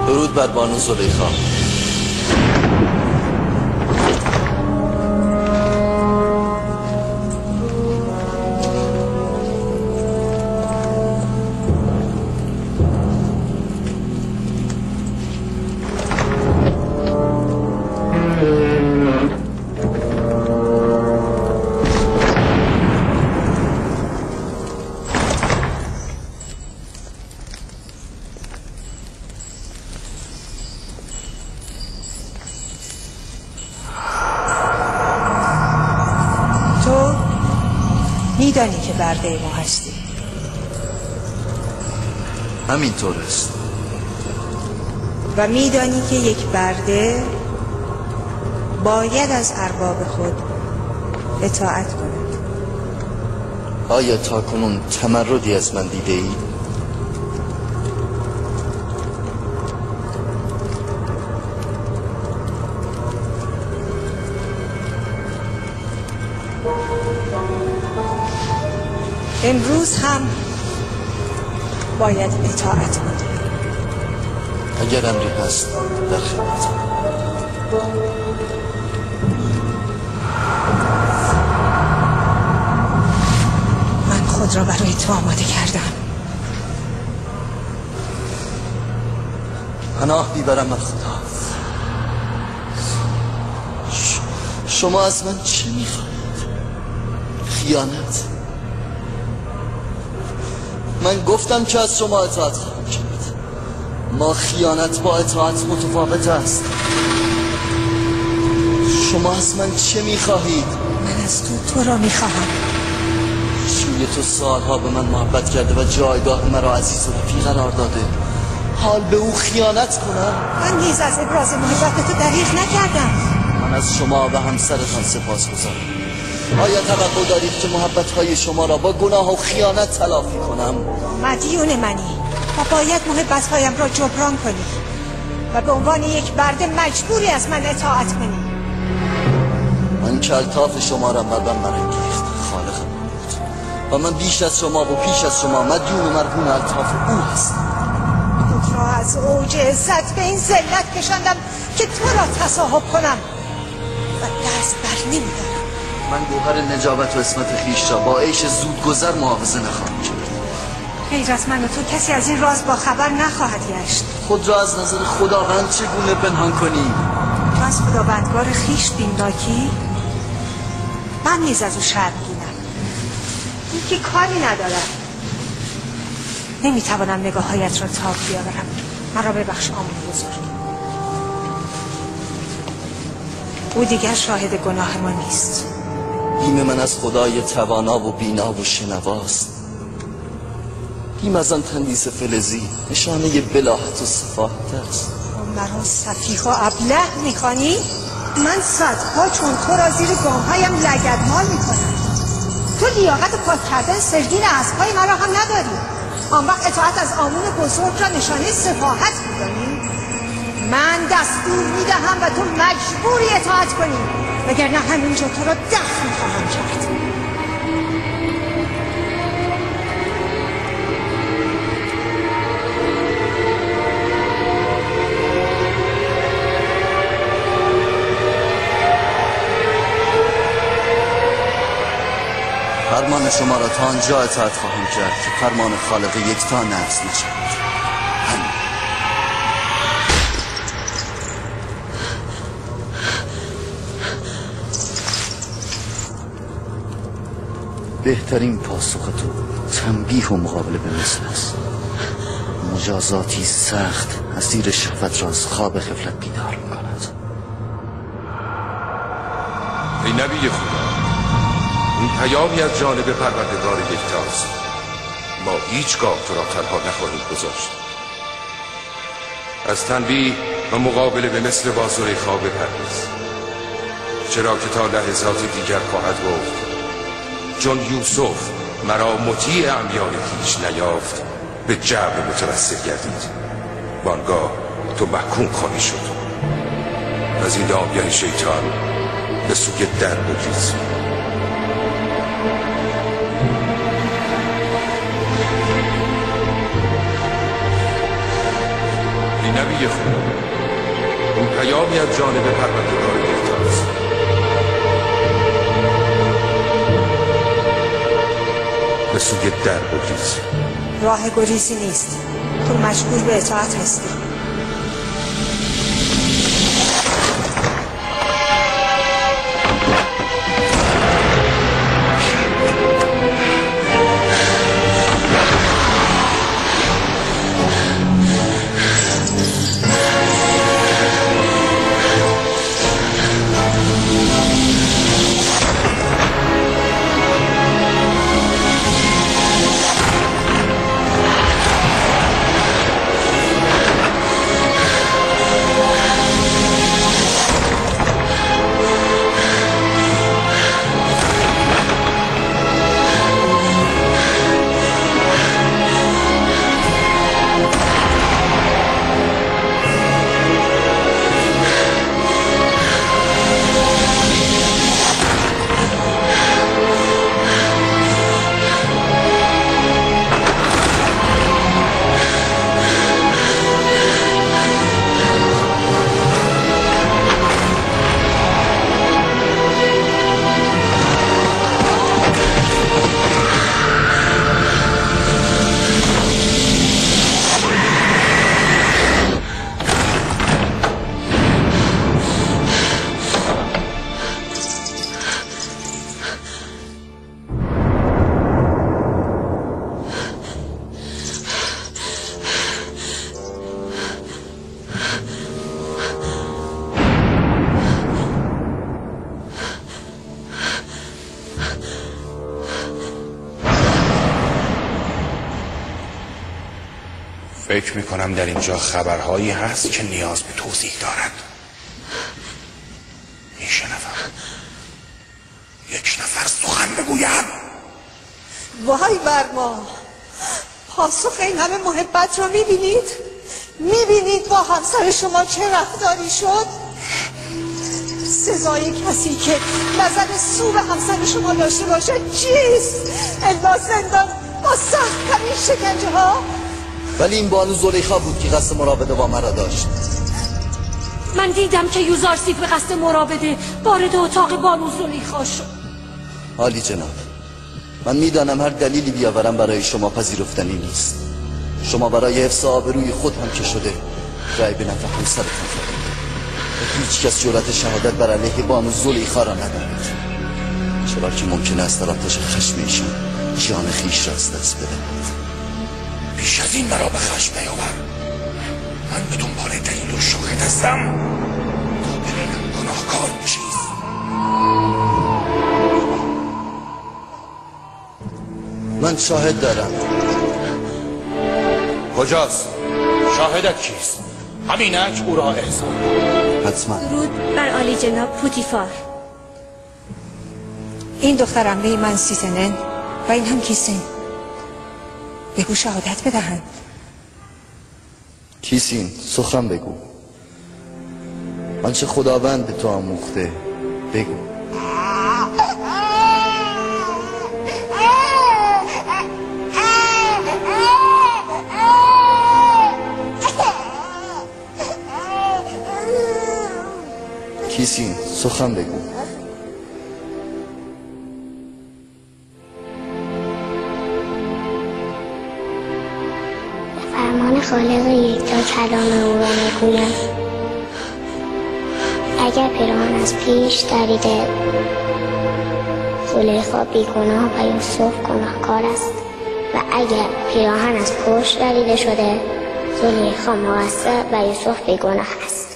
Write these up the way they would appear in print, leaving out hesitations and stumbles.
درود بر بانو زلیخا. میدانی که برده ما هستی. همینطور است. و میدانی که یک برده باید از ارباب خود اطاعت کند. آیا تا کنون تمردی از من دیده ای؟ امروز هم باید اطاعت کنی. اگر امری هست در خدمتم. من خود را برای تو آماده کردم. پناه میبرم از خدا. شما از من چه میخواهید؟ خیانت؟ من گفتم که از شما اطاعت خواهم کرد. ما خیانت با اطاعت متفاوت است. شما از من چه میخواهید؟ من از تو را میخواهم. شوی تو سالها به من محبت کرده و جایگاه مرا عزیز و رفیق قرار داده. حال به او خیانت کنم؟ من نیز از ابراز محبت تو دریغ نکردم. من از شما و همسرتان سپاسگزارم. آیا توقع دارید که محبت‌های شما را با گناه و خیانت تلافی کنم؟ مدیون منی و باید محبت‌هایم را جبران کنی و به عنوان یک برده مجبوری از من اطاعت کنی. من که الطاف شما را بر من برانگیخت خالق بود و من بیش از شما و پیش از شما مدیون و مرهون الطاف او هستم. خود را از اوج عزت به این ذلت کشاندم که تو را تصاحب کنم و دست بر نمی‌دارم. من گوهر نجابت و عصمت خویش را با عیش زودگذر محافظه نخواهم کرد. غیر از من و تو کسی از این راز با خبر نخواهد گشت. خود را از نظر خداوند چگونه پنهان کنی؟ تو از خداوندگار خویش بیمناکی؟ من نیز از او شرمگینم. این که کاری ندارم. نمیتوانم نگاههایت را تاب بیاورم. مرا ببخش آمون بزرگ. او دیگر شاهد گناه ما نیست. بیم من از خدای توانا و بینا و شنواست. بیم از آن تندیس فلزی نشانه بلاحت و صفاحت است. مرا سفیح و ابله میخوانی؟ من صدها چون تو را زیر گامهایم لگدمال میکنم. تو لیاقت پاک کردن سرگین اسبهای مرا هم نداری. آن وقت اطاعت از آمون بزرگ را نشانه صفاحت میدانی؟ من دستور میدهم و تو مجبوری اطاعت کنی، وگرنه همینجا تو را دفن خواهم کرد. فرمان شما را تا آنجا اطاعت خواهم کرد که فرمان خالق یکتا نقض نشود. بهترین پاسخ تو تنبیه و مقابله به مثل است. مجازاتی سخت اسیر شهوت را از خواب غفلت بیدار می‌کند. ای نبی خدا، این پیامی از جانب پروردگار یکتاست. ما هیچگاه تو را تنها نخواهیم گذاشت. از تنبیه و مقابله به مثل با زلیخا بپرهیز، چرا که تا لحظات دیگر خواهد گفت چون یوسف مرا مطیع امیال خویش نیافت به جبر متوسل گردید، وانگاه تو محکوم خواهی شد. از این دامگه شیطان به سوی در بگریز. ای نبی پیامی خدا، این پیامی از جانب پروردگار یکتا است. به سوی در بگریز. راه گریزی نیست، تو مجبور به اطاعت هستی. فکر میکنم در اینجا خبرهایی هست که نیاز به توضیح دارد. میشنوم یک نفر سخن بگوید. وای بر ما، پاسخ این همه محبت رو میبینید؟ میبینید با همسر شما چه رفتاری شد؟ سزای کسی که نظر سو به همسر شما داشته باشه چیست؟ الا زندان با سخت ترین شکنجه ها. ولی این بانو زلیخا بود که قصد مراوده با مرا داشت. من دیدم که یوزارسیف به قصد مراوده وارد اتاق بانو زلیخا شد. عالی جناب، من میدانم هر دلیلی بیاورم برای شما پذیرفتنی نیست. شما برای حفظ آبروی خود هم که شده رأی به نفع همسرتان دادید. هیچ کس جرأت شهادت بر علیه بانو زلیخا را ندارد، چرا که ممکن است در آتش خشم ایشان جان خویش را از دست بدهد. بیش از این مرا به خشم نیاور. من به دنبال دلیل و شاهد هستم تا ببینم گناهکار چیست. من شاهد دارم. کجاست؟ شاهدت کیست؟ همینک او را احضار. حتما. درود بر عالی جناب پوتیفار. این دختر عمه من سیزنن و این هم کیسین. بگو شهادت بدهند. کیسین، سخن بگو. آنچه خداوند به تو آموخته بگو. کیسین، سخن بگو. فرمان خالق یکتا کلام او را میگویم. اگر پیراهن از پیش دریده زلیخا بیگناه و یوسف گناهکار است و اگر پیراهن از پشت دریده شده زلیخا مقصر و یوسف بیگناه است.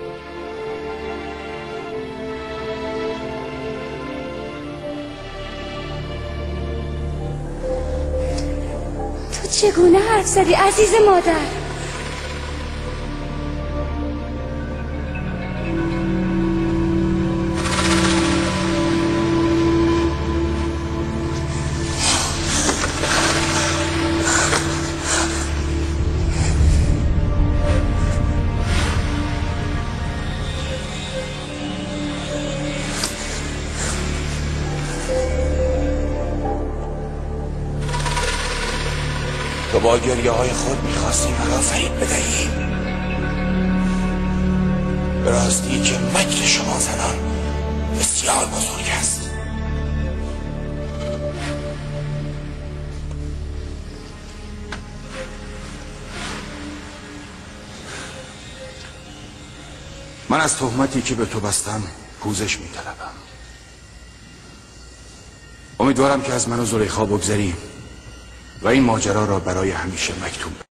چگونه حرف زدی عزیز مادر؟ تو با گریه های خود میخواستی مرا فریب بدهی. به راستی که مکر شما زنان بسیار بزرگ است. من از تهمتی که به تو بستم پوزش می‌طلبم. امیدوارم که از من و زلیخا بگذری و این ماجرا را برای همیشه مکتوم